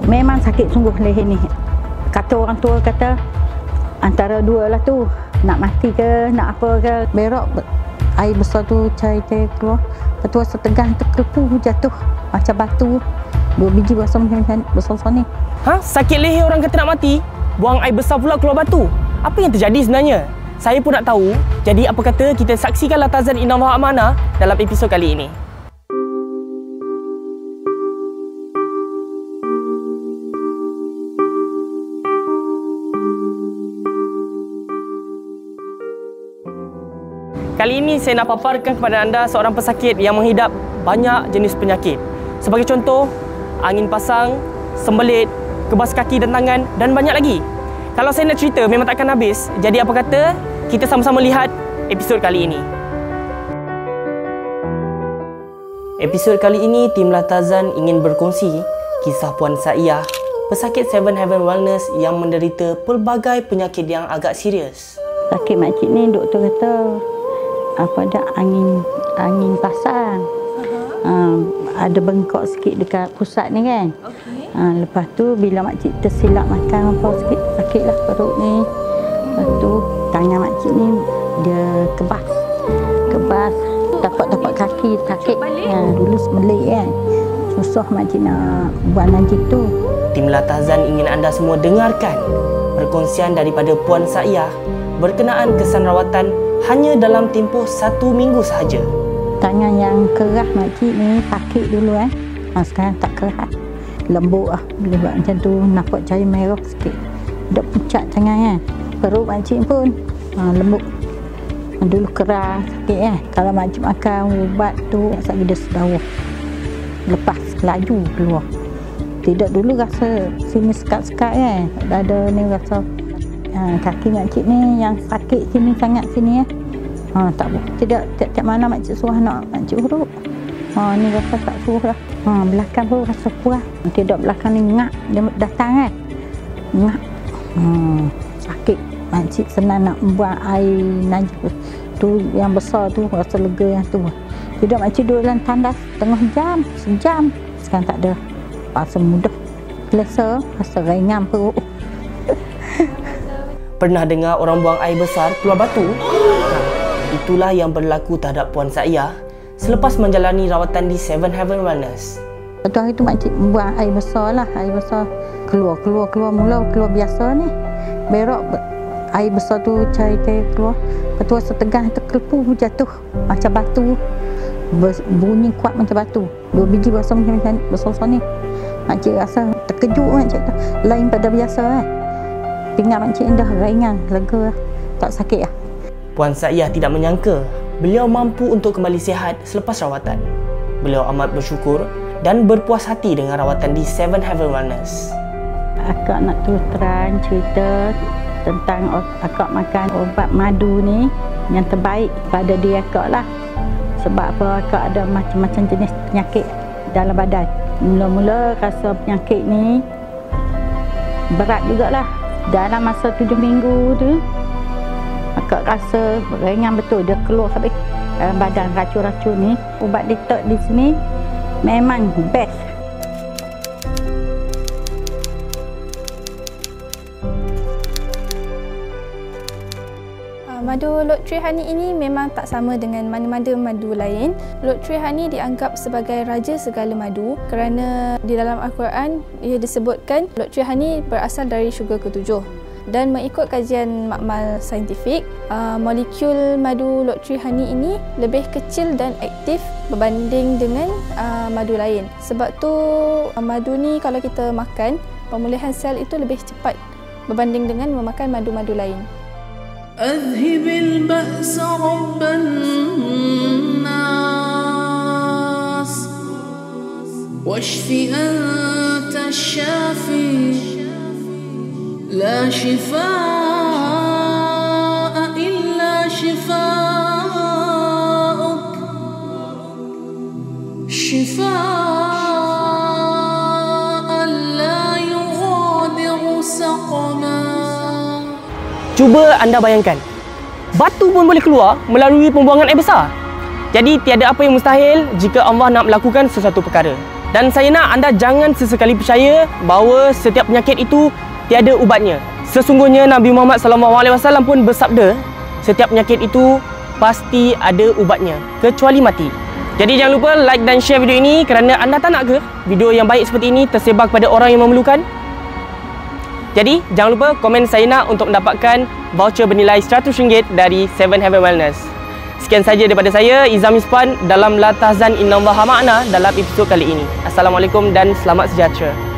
Memang sakit sungguh leher ni. Kata orang tua kata antara dua lah tu, nak mati ke nak apa ke. Berok air besar tu cair keluar. Lepas tu rasa tegang terkelepu jatuh macam batu. 2 biji besar macam besar ni. Ha? Sakit leher orang kata nak mati? Buang air besar pula keluar batu. Apa yang terjadi sebenarnya? Saya pun nak tahu. Jadi apa kata kita saksikanlah Tazan Inawah Amanah dalam episod kali ini. Kali ini saya nak paparkan kepada anda seorang pesakit yang menghidap banyak jenis penyakit. Sebagai contoh, angin pasang, sembelit, kebas kaki dan tangan dan banyak lagi. Kalau saya nak cerita memang takkan habis. Jadi apa kata kita sama-sama lihat episod kali ini. Episod kali ini tim Tazan ingin berkongsi kisah Puan Saiyah, pesakit Seven Heaven Wellness yang menderita pelbagai penyakit yang agak serius. Sakit makcik ni doktor kata apa dah angin pasang. Ada bengkok sikit dekat pusat ni kan. Lepas tu bila makcik tersilap makan apa sikit sakitlah perut ni. Lepas tu tangan makcik ni dia kebas tapak kaki sakit. Dulu semelik kan. Susah makcik nak buat najis tu. Tim Tazan ingin anda semua dengarkan perkongsian daripada Puan Saiyah berkenaan kesan rawatan hanya dalam tempoh 1 minggu sahaja. Tangan yang kerah makcik ni sakit dulu sekarang tak kerah. Lembut lah. Boleh buat macam tu. Nampak cahaya merah sikit. Duk pucat tangan kan. Perut makcik pun lembut. Dulu kerah sakit Kalau makcik makan ubat tu sakit dia sedawah. Lepas laju keluar. Tidak dulu rasa sini sekat-sekat Dada ni rasa kaki makcik ni yang sakit sini sangat sini tak boleh. Tidak tiap mana makcik suruh nak makcik huruf. Ni rasa tak suruh lah. Belakang pun rasa puas. Tidak belakang ni ngak dia datang ngak. Sakit. Makcik senang nak buang air najis tu yang besar tu rasa lega yang tu. Tidak makcik duduk dalam tandas tengah jam, sejam. Sekarang tak ada. Rasa mudah. Selesa, rasa ringan perut. Pernah dengar orang buang air besar keluar batu? Itulah yang berlaku terhadap Puan Saiyah selepas menjalani rawatan di Seven Heaven Wellness. Satu hari tu makcik buang air besar lah. Air besar keluar mula keluar biasa ni. Berok air besar tu cair keluar. Lepas tu rasa tegang terkelepu jatuh macam batu. Bunyi kuat macam batu. 2 biji besar macam besar ni. Makcik rasa terkejut makcik tu. Lain pada biasa pinggang makcik dah ringan, lega, tak sakit Puan Saiyah tidak menyangka beliau mampu untuk kembali sihat selepas rawatan. Beliau amat bersyukur dan berpuas hati dengan rawatan di Seven Heaven Wellness. Akak nak terus terang cerita tentang akak makan ubat madu ni yang terbaik pada diri akak lah. Sebab apa, akak ada macam-macam jenis penyakit dalam badan. Mula-mula rasa penyakit ni berat jugalah. Dalam masa 7 minggu tu akak rasa ringan betul. Dia keluar habis dalam badan racun-racun ni. Ubat detox di sini memang best. Madu Lotri Honey ini memang tak sama dengan mana-mana madu lain. Lotri Honey dianggap sebagai raja segala madu kerana di dalam Al-Quran ia disebutkan Lotri Honey berasal dari syurga ke-7. Dan mengikut kajian makmal saintifik, molekul madu Lotri Honey ini lebih kecil dan aktif berbanding dengan madu lain. Sebab tu madu ni kalau kita makan, pemulihan sel itu lebih cepat berbanding dengan memakan madu-madu lain. أذهب البأس رب الناس واشف أنت الشافي لا شفاء إلا شفاءك شفاء لا يغادر سقما. Cuba anda bayangkan, batu pun boleh keluar melalui pembuangan air besar. Jadi tiada apa yang mustahil jika Allah nak melakukan sesuatu perkara. Dan saya nak anda jangan sesekali percaya bahawa setiap penyakit itu tiada ubatnya. Sesungguhnya Nabi Muhammad SAW pun bersabda, setiap penyakit itu pasti ada ubatnya, kecuali mati. Jadi jangan lupa like dan share video ini kerana anda tak nak ke video yang baik seperti ini tersebar kepada orang yang memerlukan? Jadi jangan lupa komen saya nak untuk mendapatkan voucher bernilai RM100 dari 7 Heaven Wellness. Sekian saja daripada saya, Izam Ispan dalam La Tahzan Innallaha Ma'ana dalam episod kali ini. Assalamualaikum dan selamat sejahtera.